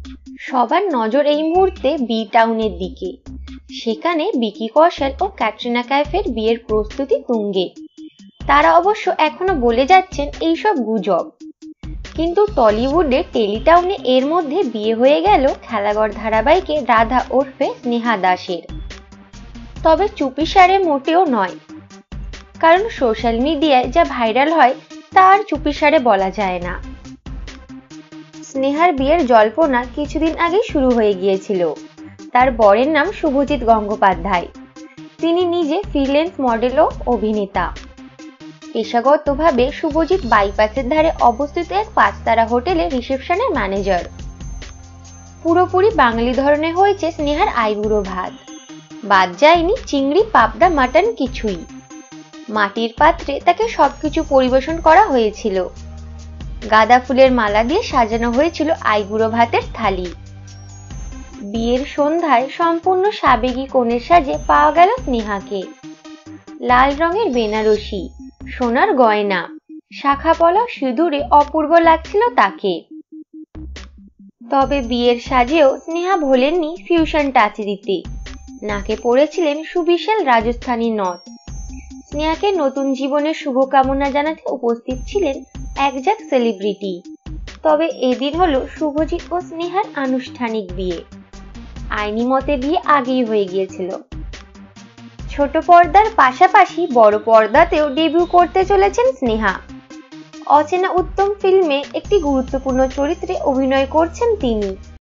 সবার নজর এই মুহূর্তে বি টাউনের দিকে। সেখানে ভিকি কৌশল ও ক্যাটরিনা কাইফের বিয়ের প্রস্তুতি তুঙ্গে। তারা অবশ্য এখনো বলে যাচ্ছেন এইসব গুজব, কিন্তু টলিউডের টেলিটাউনে এর মধ্যে বিয়ে হয়ে গেল খেলাঘর ধারাবাহিকে রাধা ওরফে স্নেহা দাসের। তবে চুপিসারে মোটেও নয়, কারণ সোশ্যাল মিডিয়ায় যা ভাইরাল হয় তা আর চুপিসারে বলা যায় না। স্নেহার বিয়ের জল্পনা কিছুদিন আগে শুরু হয়ে গিয়েছিল। তার বরের নাম শুভজিৎ গঙ্গোপাধ্যায়। তিনি নিজে ফ্রিল্যান্স মডেল ও অভিনেতা। পেশাগতভাবে শুভজিৎ বাইপাসের ধারে অবস্থিত এক 5 তারা হোটেলের রিসেপশনের ম্যানেজার। পুরোপুরি বাঙালি ধরনের হয়েছে স্নেহার আইবুড়ো ভাত। বাদ যায়নি চিংড়ি, পাবদা, মাটন কিছুই। মাটির পাত্রে তাকে সবকিছু পরিবেশন করা হয়েছিল। গাঁদা ফুলের মালা দিয়ে সাজানো হয়েছিল আইবুড়ো ভাতের থালি। বিয়ের সন্ধ্যায় সম্পূর্ণ সাবেকি কনের সাজে পাওয়া গেল স্নেহাকে। লাল রঙের বেনারসি, সোনার গয়না, শাখা পলা সিঁদুরে অপূর্ব লাগছিল তাকে। তবে বিয়ের সাজেও স্নেহা ভোলেননি ফিউশন টাচ দিতে। নাকে পড়েছিলেন সুবিশাল রাজস্থানী নথ। স্নেহাকে নতুন জীবনের শুভকামনা জানাতে উপস্থিত ছিলেন একঝাঁক সেলিব্রিটি। তবে এদিন হলো শুভজিৎ ও স্নেহার আনুষ্ঠানিক বিয়ে। আইনি মতে বিয়ে আগেই হয়ে গিয়েছিল। ছোট পর্দার পাশাপাশি বড় পর্দাতেও ডেবিউ করতে চলেছেন স্নেহা। অচেনা উত্তম ফিল্মে একটি গুরুত্বপূর্ণ চরিত্রে অভিনয় করছেন তিনি।